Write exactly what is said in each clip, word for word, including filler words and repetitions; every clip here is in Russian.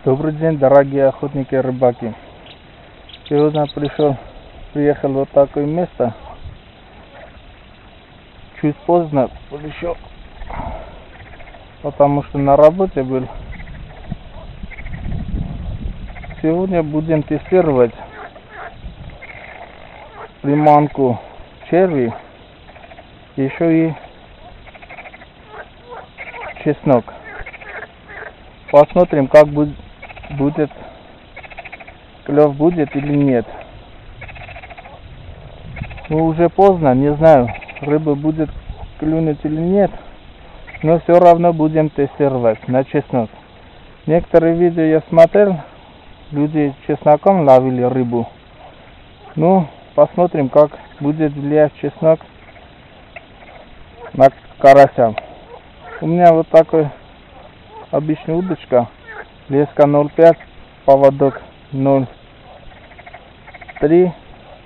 Добрый день, дорогие охотники и рыбаки. Сегодня пришел, приехал вот такое место. Чуть поздно пришел, потому что на работе был. Сегодня будем тестировать приманку черви, еще и чеснок. Посмотрим, как будет, будет клев будет или нет. Ну, уже поздно, не знаю, рыба будет клюнуть или нет, но все равно будем тестировать на чеснок. Некоторые видео я смотрел, люди чесноком ловили рыбу. Ну, посмотрим, как будет влиять чеснок на карася. У меня вот такой обычная удочка, леска ноль пять, поводок ноль три.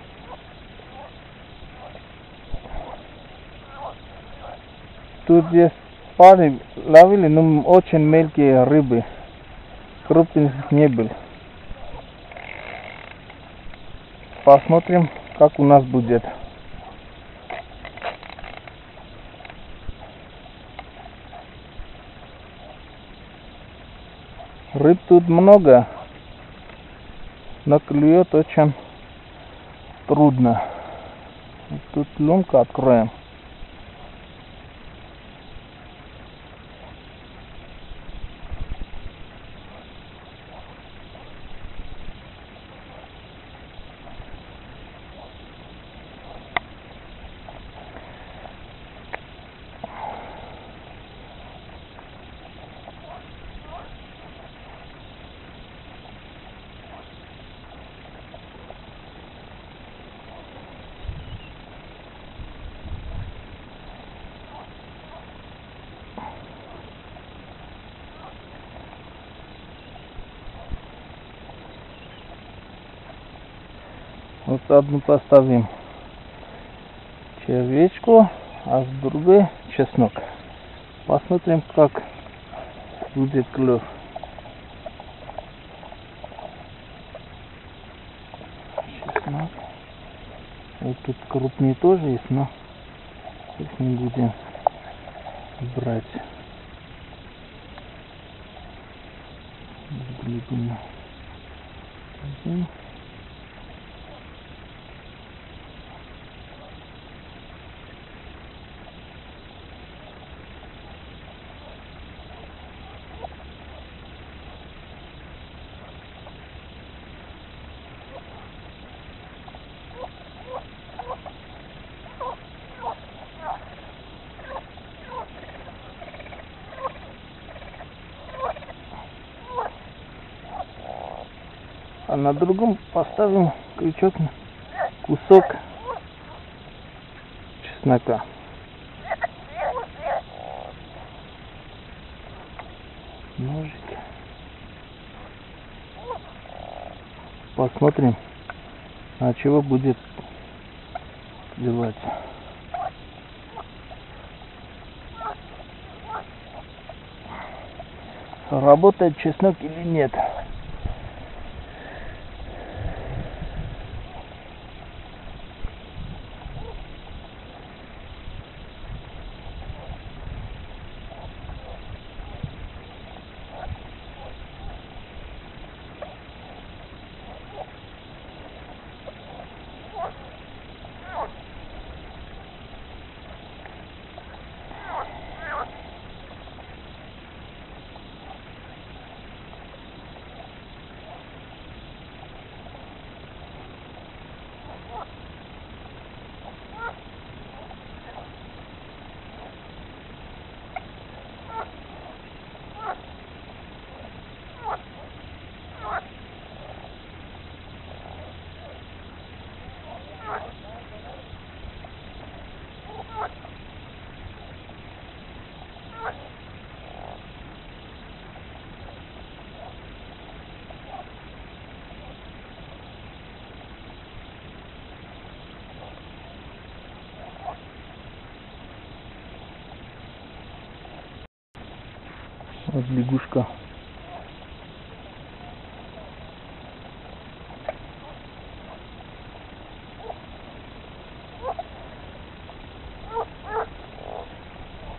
Тут есть парни ловили, но очень мелкие рыбы, крупных не было. Посмотрим, как у нас будет. Рыб тут много, но клюет очень трудно. Тут лунку откроем. Вот одну поставим червячку, а с другой чеснок. Посмотрим, как будет клев. Чеснок. Вот тут крупнее тоже есть, но их не будем брать. Глубину. А на другом поставим крючок на кусок чеснока. Ножик. Посмотрим, на чего будет клевать. Работает чеснок или нет? Вот лягушка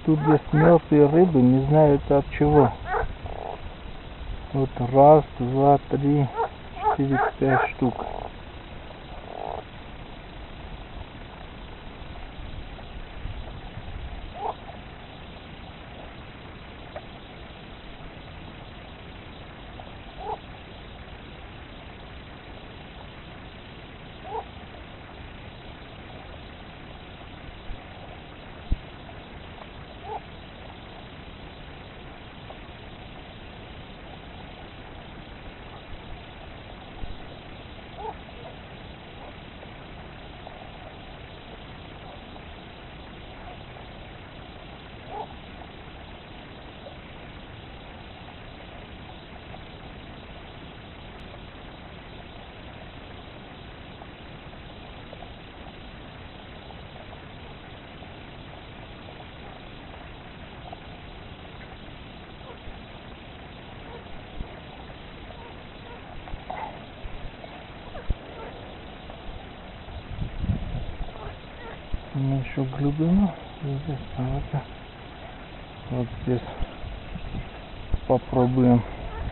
тут есть мертвые рыбы, не знаю это от чего. Вот раз, два, три, четыре, пять штук. Еще глубину здесь, а вот, вот здесь попробуем.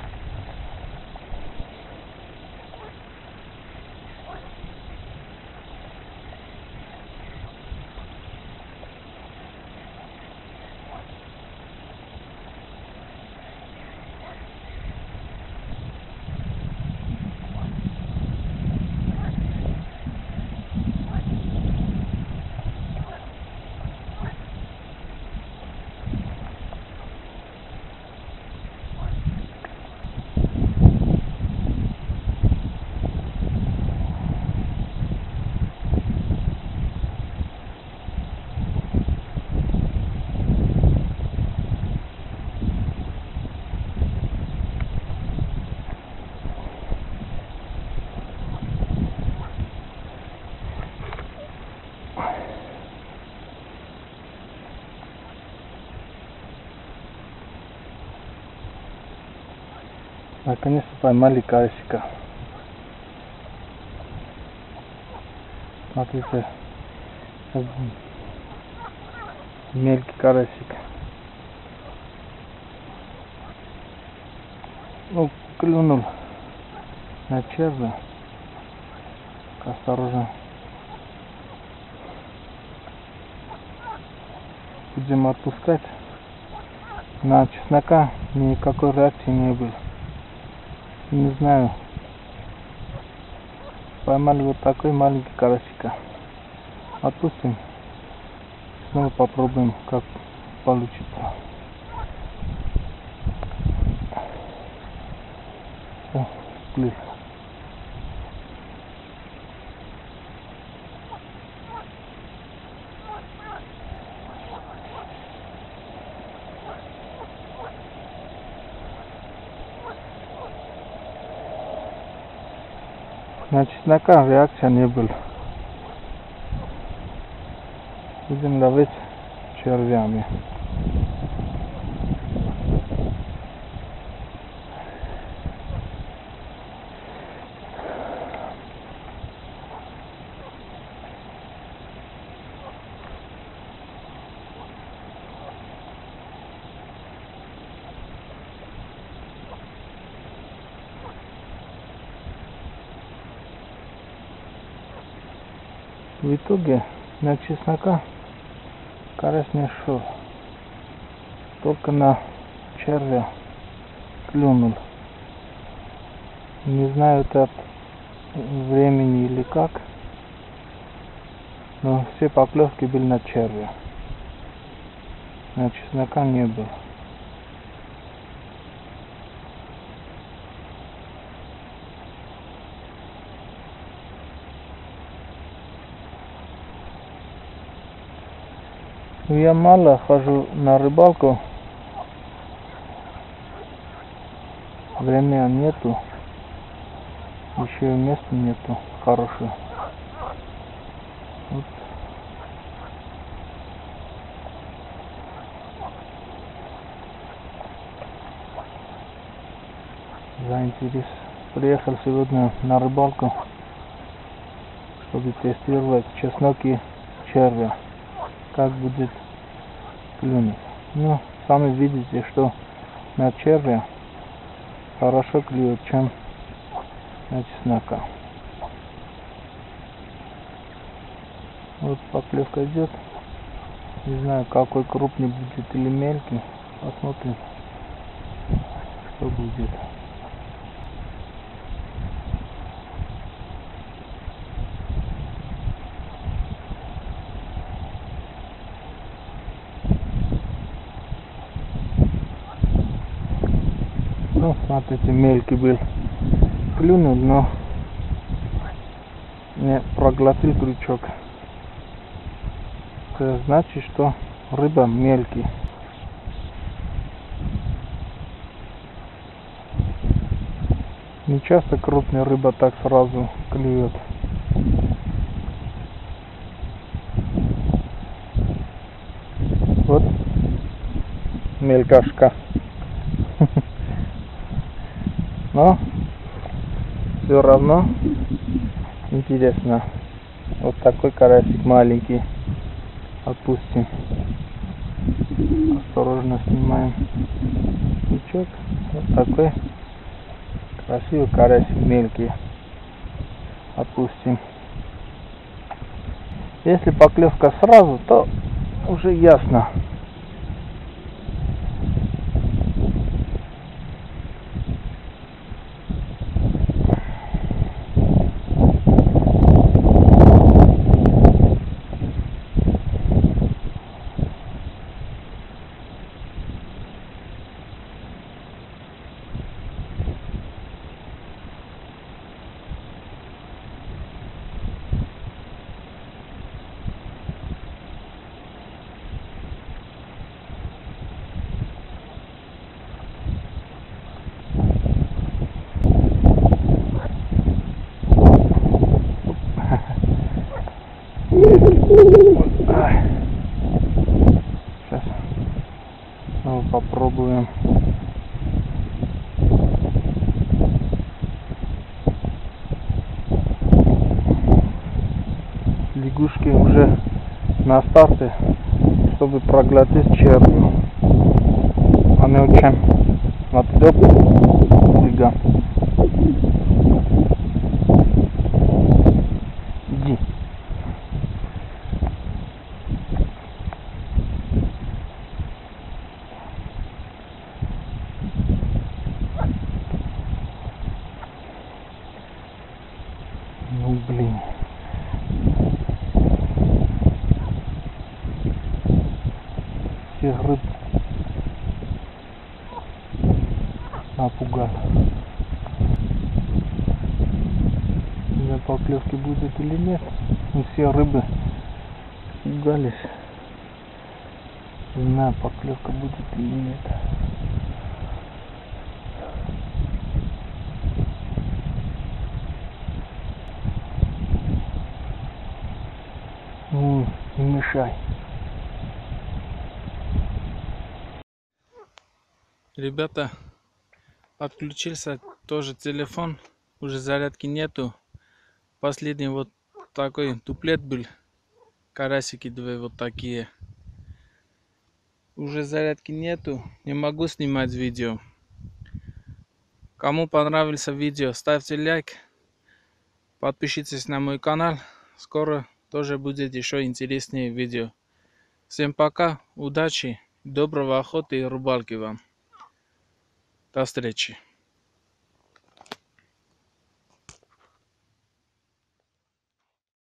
Наконец-то поймали карасика. Смотрите, мелкий карасик. Ну, клюнул на червя. Осторожно. Будем отпускать. На чеснока никакой реакции не было. Не знаю. Поймали вот такой маленький карасика. Отпустим. Снова попробуем, как получится. Все, сплив. На чеснока реакция не была. Будем ловить червями. В итоге на чеснока карась не шел, только на червя клюнул. Не знаю, это от времени или как, но все поклевки были на червя, на чеснока не было. Я мало хожу на рыбалку, времени нету, еще и места нету хорошего. Вот. За интерес приехал сегодня на рыбалку, чтобы тестировать чеснок и червя, как будет клюнуть. Ну, сами видите, что на червя хорошо клюет, чем на чеснока. Вот поклевка идет. Не знаю, какой крупный будет или мелкий. Посмотрим, что будет. Ну, смотрите, мелкий был. Клюнул, но не проглотил крючок. Это значит, что рыба мелкий. Не часто крупная рыба так сразу клюет. Вот мелкашка. Но все равно интересно. Вот такой карасик маленький. Отпустим. Осторожно снимаем крючок. Вот такой красивый карасик мелкий. Отпустим. Если поклевка сразу, то уже ясно. Сейчас снова попробуем. Лягушки уже на старте, чтобы проглотить червю. Они очень отдёп берега. Иди. Ну блин. Всех рыб напугал. Не знаю, поклевки будет или нет. Но все рыбы пугались. Не знаю, поклевка будет или нет. Ну, не мешай. Ребята, отключился тоже телефон, уже зарядки нету. Последний вот такой дуплет был, карасики две вот такие. Уже зарядки нету, не могу снимать видео. Кому понравилось видео, ставьте лайк, подпишитесь на мой канал. Скоро тоже будет еще интереснее видео. Всем пока, удачи, доброго охоты и рыбалки вам. До встречи.